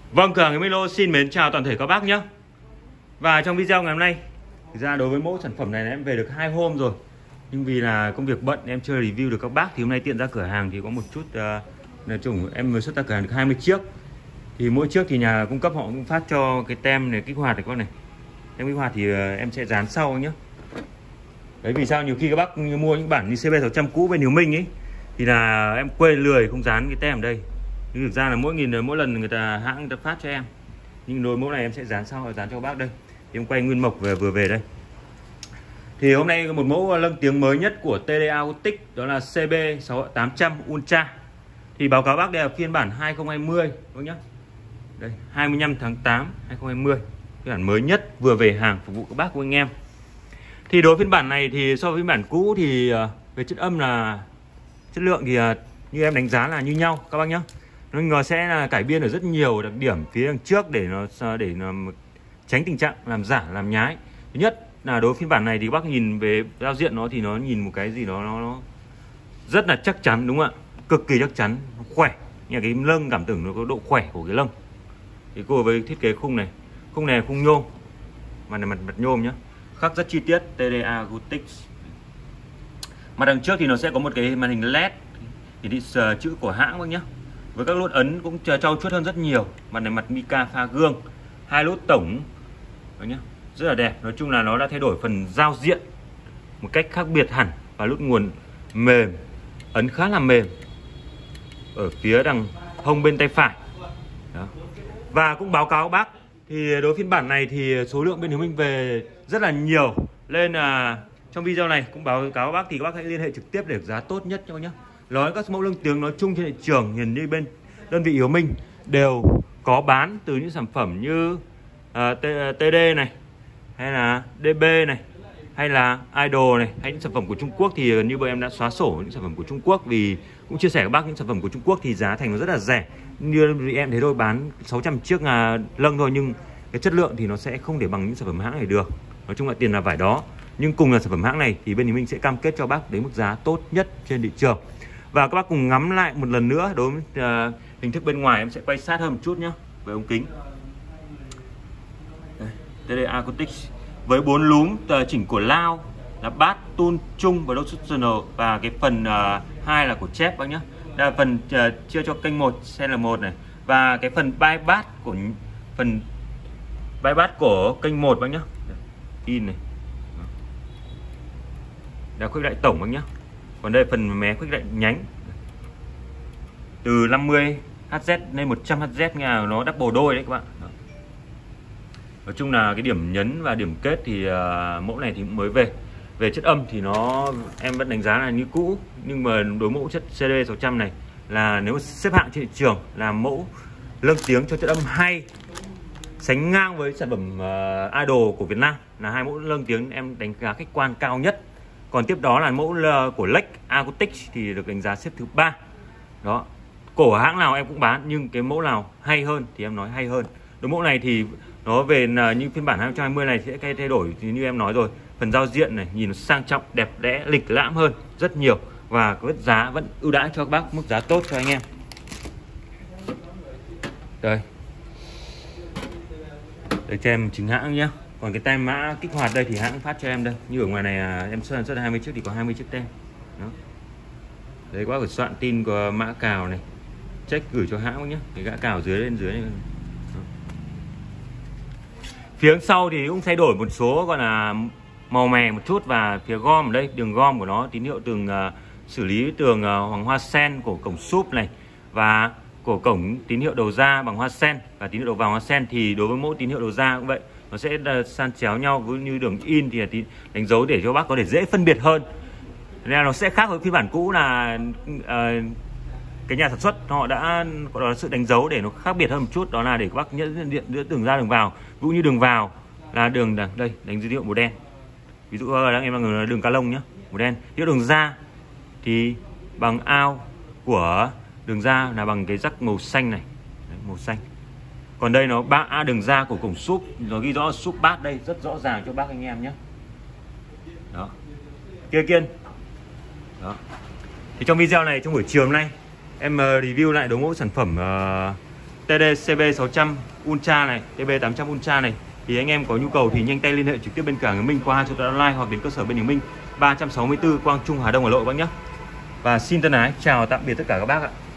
Vâng, cửa hàng Milo xin mến chào toàn thể các bác nhé. Và trong video ngày hôm nay, thực ra đối với mẫu sản phẩm này em về được 2 hôm rồi, nhưng vì là công việc bận em chưa review được các bác, thì hôm nay tiện ra cửa hàng thì có một chút nói chung em mới xuất ra cửa hàng được 20 chiếc. Thì mỗi chiếc thì nhà cung cấp họ cũng phát cho cái tem này, kích hoạt này con này. Tem kích hoạt thì em sẽ dán sau nhé. Đấy, vì sao nhiều khi các bác mua những bản như CB600 cũ bên Hiếu Minh ấy thì là em quên lười không dán cái tem ở đây. Nhưng thực ra là mỗi lần hãng người ta phát cho em. Nhưng đối mẫu này em sẽ dán sau, dán cho các bác đây. Thì em quay nguyên mộc vừa về đây. Thì hôm nay một mẫu lâng tiếng mới nhất của TDA Acoustic, đó là CB800 Ultra. Thì báo cáo bác đây là phiên bản 2020 các nhá. Đây, 25 tháng 8 2020. Phiên bản mới nhất vừa về hàng phục vụ các bác của anh em. Thì đối phiên bản này thì so với phiên bản cũ thì về chất âm là chất lượng thì như em đánh giá là như nhau các bác nhé. Nó sẽ là cải biên ở rất nhiều đặc điểm phía đằng trước để nó tránh tình trạng làm giả làm nhái. Thứ nhất là đối với phiên bản này thì các bác nhìn về giao diện nó thì nó nhìn một cái gì đó nó rất là chắc chắn, đúng không ạ? Cực kỳ chắc chắn, khỏe. Nhà cái lâng cảm tưởng nó có độ khỏe của cái lâng. Thì cô với thiết kế khung này là khung nhôm, mặt này mặt nhôm nhá, khắc rất chi tiết TDA Acoustic. Mặt đằng trước thì nó sẽ có một cái màn hình LED hiển thị chữ của hãng bác nhá, với các nút ấn cũng trau chuốt hơn rất nhiều. Mặt này mặt mica pha gương, 2 nút tổng nhá, rất là đẹp. Nói chung là nó đã thay đổi phần giao diện một cách khác biệt hẳn, và nút nguồn mềm, ấn khá là mềm ở phía đằng hông bên tay phải. Đó. Và cũng báo cáo bác thì đối phiên bản này thì số lượng bên Hiếu Minh về rất là nhiều, nên là trong video này cũng báo cáo bác thì các bác hãy liên hệ trực tiếp để được giá tốt nhất cho nhé. Nói các mẫu lâng tiếng nói chung trên thị trường nhìn như bên đơn vị Hiếu Minh đều có bán từ những sản phẩm như TD này, hay là DB này, hay là Idol này, hay những sản phẩm của Trung Quốc thì như bọn em đã xóa sổ những sản phẩm của Trung Quốc, vì cũng chia sẻ các bác những sản phẩm của Trung Quốc thì giá thành nó rất là rẻ. Như em thấy thôi, bán 600 chiếc lâng thôi, nhưng cái chất lượng thì nó sẽ không để bằng những sản phẩm hãng này được. Nói chung là tiền là vải đó, nhưng cùng là sản phẩm hãng này thì bên Hiếu Minh sẽ cam kết cho bác đến mức giá tốt nhất trên thị trường. Và các bác cùng ngắm lại một lần nữa đối với hình thức bên ngoài, em sẽ quay sát hơn một chút nhé với ống kính. TDA Acoustic với 4 núm chỉnh của lao là bass, tune, trung và distortional, và cái phần 2 là của chép bác nhé. Đây là phần chia cho kênh 1 channel 1 này, và cái phần bypass của kênh 1 bác nhé. In này. Đã khuếch đại tổng bác nhé. Còn đây phần mé khuếch đại nhánh từ 50 Hz lên 100 Hz, nghe nó double đôi đấy các bạn. Đó. Nói chung là cái điểm nhấn và điểm kết thì mẫu này thì cũng mới về chất âm thì em vẫn đánh giá là như cũ, nhưng mà đối mẫu chất CD600 này là nếu xếp hạng trên thị trường là mẫu lâng tiếng cho chất âm hay, sánh ngang với sản phẩm Idol của Việt Nam, là 2 mẫu lâng tiếng em đánh giá khách quan cao nhất. Còn tiếp đó là mẫu của Lex Acoustic thì được đánh giá xếp thứ 3. Đó. Cổ hãng nào em cũng bán, nhưng cái mẫu nào hay hơn thì em nói hay hơn. Đối mẫu này thì nó về như phiên bản 2020 này sẽ thay đổi thì như em nói rồi, phần giao diện này nhìn nó sang trọng, đẹp đẽ, lịch lãm hơn rất nhiều, và cái giá vẫn ưu đãi cho các bác, mức giá tốt cho anh em. Đây cho em chính hãng nhé. Còn cái tem mã kích hoạt đây thì hãng phát cho em đây. Như ở ngoài này em xuất 20 chiếc thì có 20 chiếc tem. Đó. Đấy, các bác phải soạn tin của mã cào này, check gửi cho hãng nhé. Cái gã cào dưới lên dưới này. Đó. Phía sau thì cũng thay đổi một số gọi là màu mè một chút, và phía gom ở đây, đường gom của nó tín hiệu tường xử lý tường hoàng hoa sen của cổng súp này, và của cổng tín hiệu đầu ra bằng hoa sen và tín hiệu đầu vào hoa sen. Thì đối với mỗi tín hiệu đầu ra cũng vậy, nó sẽ san chéo nhau, với như đường in thì là đánh dấu để cho bác có thể dễ phân biệt hơn. Nên nó sẽ khác với phiên bản cũ là cái nhà sản xuất họ đã có sự đánh dấu để nó khác biệt hơn một chút, đó là để các bác nhận diện giữa đường ra đường vào. Ví dụ như đường vào là đường đây đánh dấu hiệu màu đen, ví dụ là em đang đường ca lông nhé, màu đen. Tiếp đường ra thì bằng ao của đường ra là bằng cái rắc màu xanh này. Đấy, màu xanh. Còn đây nó đường ra của cổng súp, nó ghi rõ súp bát đây, rất rõ ràng cho bác anh em nhé. Đó. Kia kiên. Đó. Thì trong video này, trong buổi chiều hôm nay em review lại đối mẫu sản phẩm TD CB600 Ultra này, TB800 Ultra này, thì anh em có nhu cầu thì nhanh tay liên hệ trực tiếp bên cửa hàng Minh qua cho tôi online hoặc đến cơ sở bên Hiệp Minh 364 Quang Trung Hà Đông, Hà Nội các bác nhé. Và xin thân ái chào tạm biệt tất cả các bác ạ.